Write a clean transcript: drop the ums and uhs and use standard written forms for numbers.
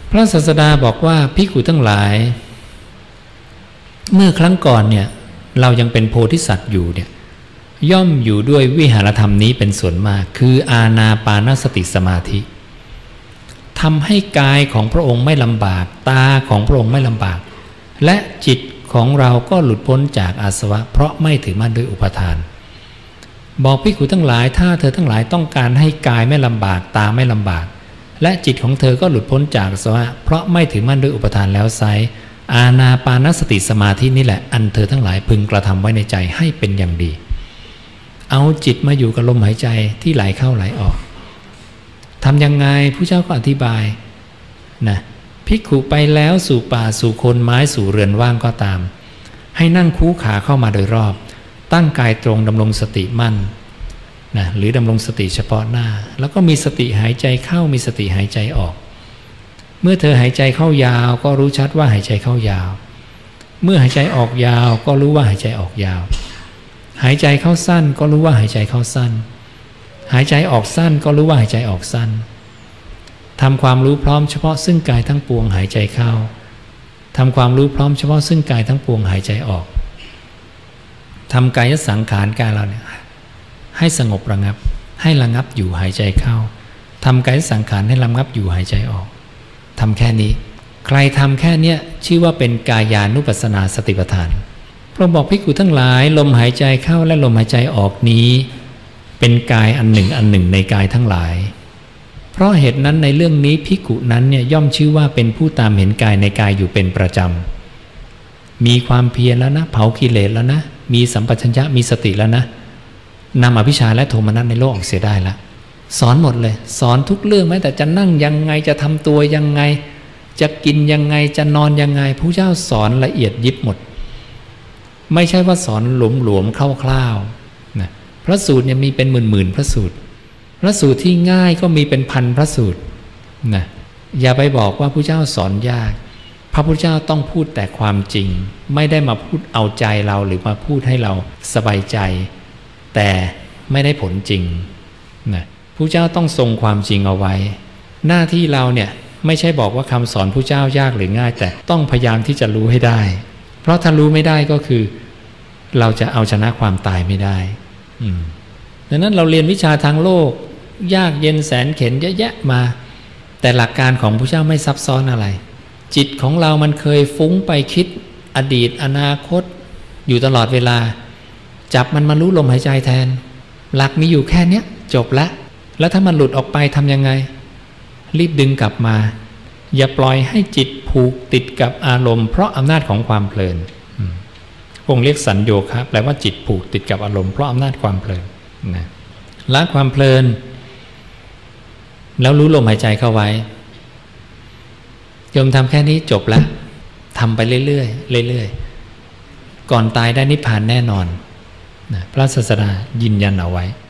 พระศาสดาบอกว่าภิกขุทั้งหลายเมื่อครั้งก่อนเนี่ยเรายังเป็นโพธิสัตว์อยู่เนี่ยย่อมอยู่ด้วยวิหารธรรมนี้เป็นส่วนมากคืออานาปานสติสมาธิทำให้กายของพระองค์ไม่ลำบากตาของพระองค์ไม่ลำบากและจิตของเราก็หลุดพ้นจากอาสวะเพราะไม่ถือมั่นด้วยอุปทานบอกภิกขุทั้งหลายถ้าเธอทั้งหลายต้องการให้กายไม่ลำบากตาไม่ลำบากและจิตของเธอก็หลุดพ้นจากอาสวะเพราะไม่ถือมั่นด้วยอุปทานแล้วไซอานาปานสติสมาธินี่แหละอันเธอทั้งหลายพึงกระทำไว้ในใจให้เป็นอย่างดีเอาจิตมาอยู่กับลมหายใจที่ไหลเข้าไหลออกทำยังไงผู้เจ้าก็อธิบายนะภิกขุไปแล้วสู่ป่าสู่โคนไม้สู่เรือนว่างก็ตามให้นั่งคู่ขาเข้ามาโดยรอบตั้งกายตรงดำรงสติมั่นนะหรือดำรงสติเฉพาะหน้าแล้วก็มีสติหายใจเข้ามีสติหายใจออกเมื่อเธอหายใจเข้ายาวก็รู้ชัดว่าหายใจเข้ายาวเมื่อหายใจออกยาวก็รู้ว่าหายใจออกยาวหายใจเข้าสั้นก็รู้ว่าหายใจเข้าสั้นหายใจออกสั้นก็รู้ว่าหายใจออกสั้นทำความรู้พร้อมเฉพาะซึ่งกายทั้งปวงหายใจเข้าทำความรู้พร้อมเฉพาะซึ่งกายทั้งปวงหายใจออกทำกายสังขารกายเราเนี่ยให้สงบระงับให้ระงับอยู่หายใจเข้าทำกายสังขารให้ระงับอยู่หายใจออกทำแค่นี้ใครทำแค่นี้ชื่อว่าเป็นกายานุปัสสนาสติปัฏฐานพระบอกภิกขุทั้งหลายลมหายใจเข้าและลมหายใจออกนี้เป็นกายอันหนึ่งในกายทั้งหลายเพราะเหตุนั้นในเรื่องนี้ภิกขุนั้นเนี่ยย่อมชื่อว่าเป็นผู้ตามเห็นกายในกายอยู่เป็นประจำมีความเพียรแล้วนะเผากิเลสแล้วนะมีสัมปชัญญะมีสติแล้วนะนำอภิชฌาและโทมนัสในโลกออกเสียได้ละสอนหมดเลยสอนทุกเรื่องแม้แต่จะนั่งยังไงจะทำตัวยังไงจะกินยังไงจะนอนยังไงพระเจ้าสอนละเอียดยิบหมดไม่ใช่ว่าสอนหลวมๆคร่าวๆนะพระสูตรเนี่ยมีเป็นหมื่นพระสูตรพระสูตรที่ง่ายก็มีเป็นพันพระสูตรนะอย่าไปบอกว่าพระเจ้าสอนยากพระพุทธเจ้าต้องพูดแต่ความจริงไม่ได้มาพูดเอาใจเราหรือมาพูดให้เราสบายใจแต่ไม่ได้ผลจริงนะพระเจ้าต้องทรงความจริงเอาไว้หน้าที่เราเนี่ยไม่ใช่บอกว่าคำสอนพระเจ้ายากหรือง่ายแต่ต้องพยายามที่จะรู้ให้ได้เพราะถ้ารู้ไม่ได้ก็คือเราจะเอาชนะความตายไม่ได้ดังนั้นเราเรียนวิชาทางโลกยากเย็นแสนเข็ญเยอะแยะมาแต่หลักการของพระเจ้าไม่ซับซ้อนอะไรจิตของเรามันเคยฟุ้งไปคิดอดีตอนาคตอยู่ตลอดเวลาจับมันมารู้ลมหายใจแทนหลักมีอยู่แค่นี้จบแล้วถ้ามันหลุดออกไปทำยังไงรีบดึงกลับมาอย่าปล่อยให้จิตผูกติดกับอารมณ์เพราะอำนาจของความเพลินองค์เรียกสัญโยคะแปลว่าจิตผูกติดกับอารมณ์เพราะอำนาจความเพลินนะละความเพลินแล้วรู้ลมหายใจเข้าไว้โยมทำแค่นี้จบแล้วทำไปเรื่อยๆก่อนตายได้นิพพานแน่นอนนะพระศาสดายืนยันเอาไว้